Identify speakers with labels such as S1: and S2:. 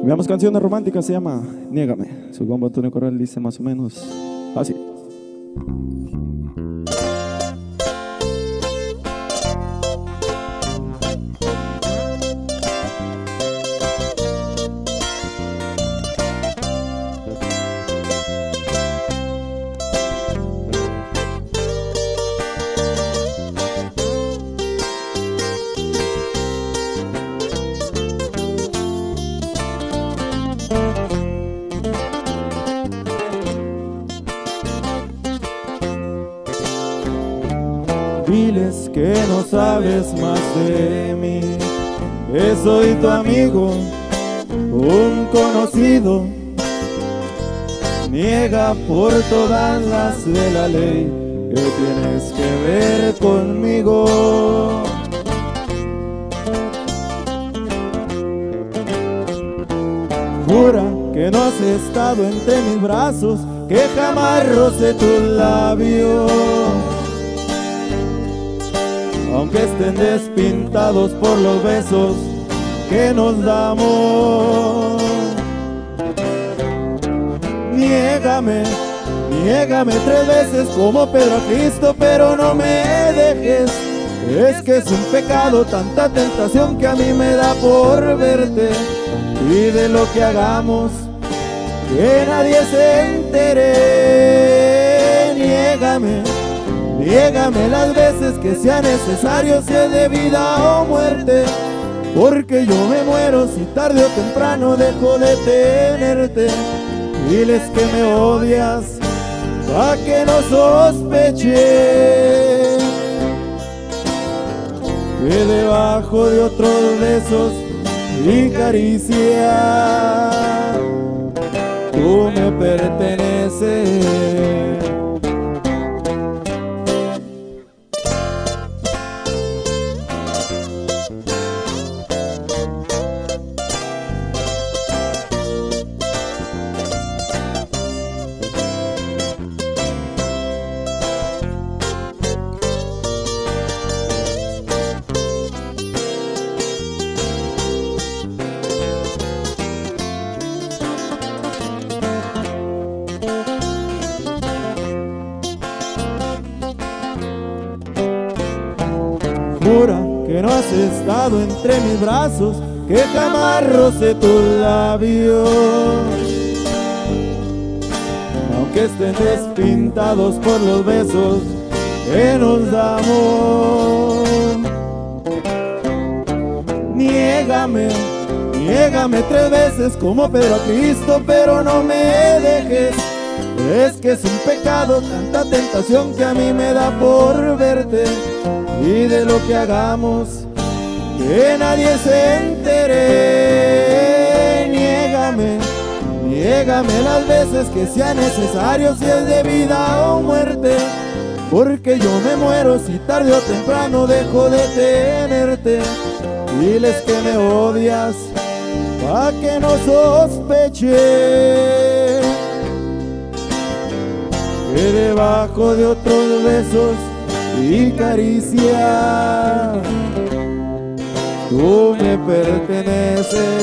S1: Veamos canciones románticas, se llama Niégame. Su compa Antonio Corral dice más o menos así. Diles que no sabes más de mí, que soy tu amigo, un conocido. Niega por todas las de la ley que tienes que ver conmigo. Jura que no has estado entre mis brazos, que jamás roce tus labios, aunque estén despintados por los besos que nos damos. Niégame, niégame 3 veces como Pedro a Cristo, pero no me dejes. Es que es un pecado tanta tentación que a mí me da por verte. Y de lo que hagamos, que nadie se entere. Niégame, niégame las veces que sea necesario, si es de vida o muerte, porque yo me muero si tarde o temprano dejo de tenerte. Diles que me odias, pa' que no sospeche que debajo de otros besos y caricias tú me perteneces. Jura que no has estado entre mis brazos, que jamás roce tus labios, aunque estén despintados por los besos que nos damos. Niégame, niégame 3 veces como Pedro a Cristo, pero no me dejes. Es que es un pecado tanta tentación que a mí me da por verte. Y de lo que hagamos, que nadie se entere. Niégame, niégame las veces que sea necesario, si es de vida o muerte, porque yo me muero si tarde o temprano dejo de tenerte. Diles que me odias, pa' que no sospeche que debajo de otros besos y caricia tú me perteneces.